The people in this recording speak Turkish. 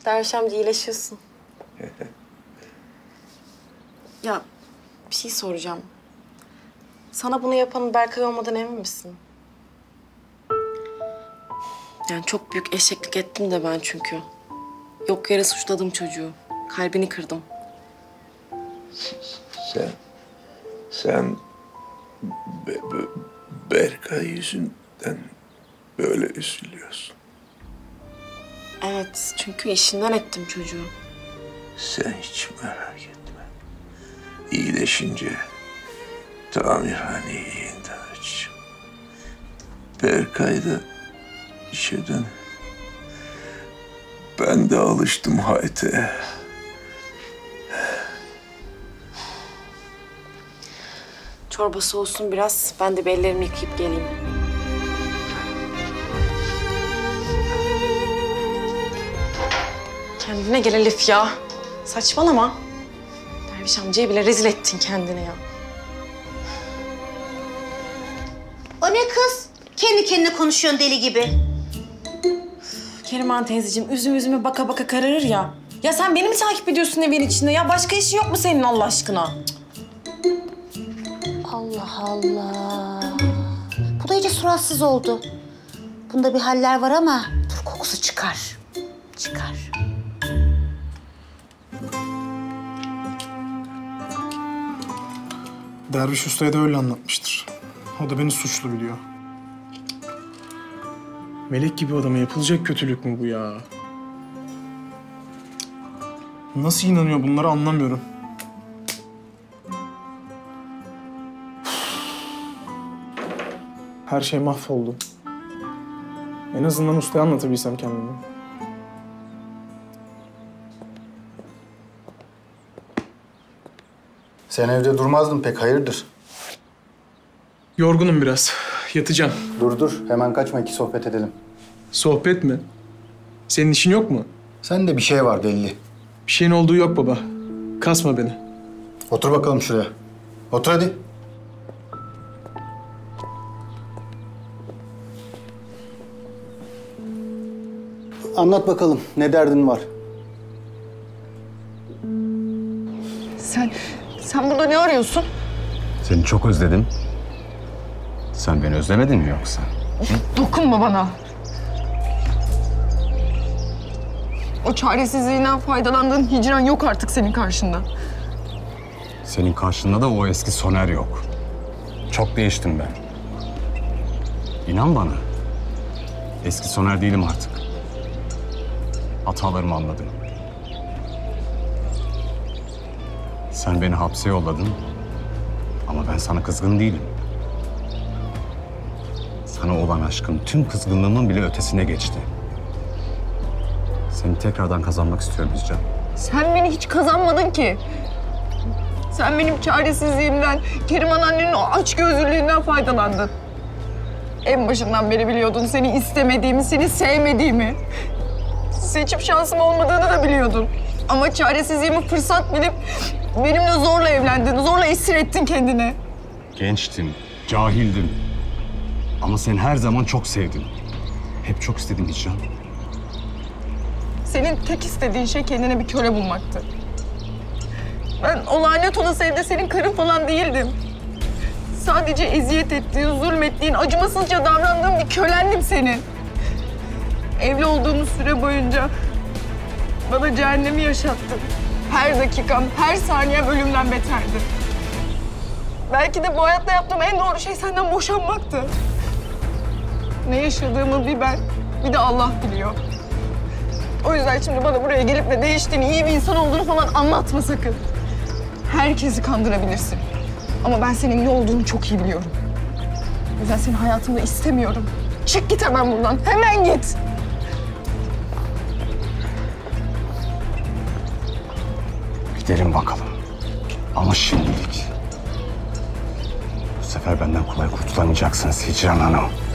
Derviş amca iyileşiyorsun. Ya bir şey soracağım. Sana bunu yapanın Berkay olmadan emin misin? Yani çok büyük eşeklik ettim de ben çünkü. Yok yere suçladım çocuğu. Kalbini kırdım. Sen Berkay yüzünden böyle üzülüyorsun. Evet, çünkü işinden ettim çocuğu. Sen hiç merak etme. İyileşince tamirhaneyi yeniden açacağım. Berkay da işe dön. Ben de alıştım hayte. Çorba soğusun biraz. Ben de bir ellerimi yıkayıp geleyim. Kendine gel Elif ya. Saçmalama. Derviş amcayı bile rezil ettin kendine ya. O ne kız? Kendi kendine konuşuyorsun deli gibi. Keriman teyzeciğim üzüm üzüme baka baka kararır ya. Ya sen beni mi takip ediyorsun evin içinde ya? Başka işin yok mu senin Allah aşkına? Allah Allah. Bu da iyice suratsız oldu. Bunda bir haller var ama dur kokusu çıkar. Çıkar. Derviş Usta'ya da öyle anlatmıştır. O da beni suçlu biliyor. Melek gibi adama yapılacak kötülük mü bu ya? Nasıl inanıyor bunlara anlamıyorum. Her şey mahvoldu. En azından ustaya anlatabilsem kendimi. Sen evde durmazdın pek, hayırdır? Yorgunum biraz. Yatacağım. Dur, hemen kaçma, iki sohbet edelim. Sohbet mi? Senin işin yok mu? Sende bir şey var belli. Bir şeyin olduğu yok baba. Kasma beni. Otur bakalım şuraya. Otur hadi. Anlat bakalım, ne derdin var? Sen burada ne arıyorsun? Seni çok özledim. Sen beni özlemedin mi yoksa? Dokunma bana. O çaresizliğinden faydalandığın hicran yok artık senin karşında. Senin karşında da o eski Soner yok. Çok değiştim ben. İnan bana. Eski Soner değilim artık. Hatalarımı anladım. Sen beni hapse yolladın. Ama ben sana kızgın değilim. Sana olan aşkım tüm kızgınlığımın bile ötesine geçti. Seni tekrardan kazanmak istiyorum Hicran. Sen beni hiç kazanmadın ki. Sen benim çaresizliğimden, Keriman annenin o açgözlülüğünden faydalandın. En başından beri biliyordun seni istemediğimi, seni sevmediğimi. Seçim şansım olmadığını da biliyordun. Ama çaresizliğimi fırsat bilip benimle zorla evlendin, zorla esir ettin kendini. Gençtim, cahildim. Ama seni her zaman çok sevdim. Hep çok istedim Hicran. Senin tek istediğin şey kendine bir köle bulmaktı. Ben o lanet olası evde senin karın falan değildim. Sadece eziyet ettiğin, zulmettiğin, acımasızca davrandığın bir kölendim senin. Evli olduğumuz süre boyunca bana cehennemi yaşattın. Her dakikam, her saniyem ölümden beterdi. Belki de bu hayatta yaptığım en doğru şey senden boşanmaktı. Ne yaşadığımı bir ben, bir de Allah biliyor. O yüzden şimdi bana buraya gelip de değiştiğini, iyi bir insan olduğunu falan anlatma sakın. Herkesi kandırabilirsin. Ama ben senin iyi olduğunu çok iyi biliyorum. O yüzden seni hayatımda istemiyorum. Çık git hemen buradan, hemen git. Gidelim bakalım. Ama şimdilik. Bu sefer benden kolay kurtulamayacaksınız Hicran Hanım.